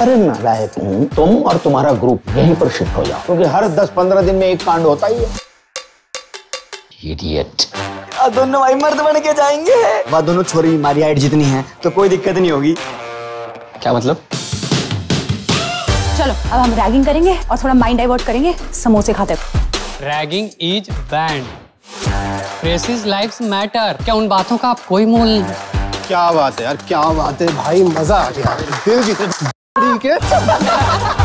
अरे नालायक हूँ, तुम और तुम्हारा ग्रुप यहीं पर शिफ्ट हो जाओ, क्योंकि हर 10-15 दिन में एक कांड होता ही है। इडियट। दोनों भाई मर्द बन के जाएंगे। वह दोनों छोरी हमारी हाइट जितनी है तो कोई दिक्कत नहीं होगी। क्या मतलब? चलो अब हम रैगिंग करेंगे और थोड़ा माइंड डाइवर्ट करेंगे समोसे खाते। Ragging is banned. Freshers lives matter. क्या उन बातों का आप कोई मोल नहीं? क्या बात है यार, क्या बात है भाई, मजा आ गया। दिल जीते। ठीक है।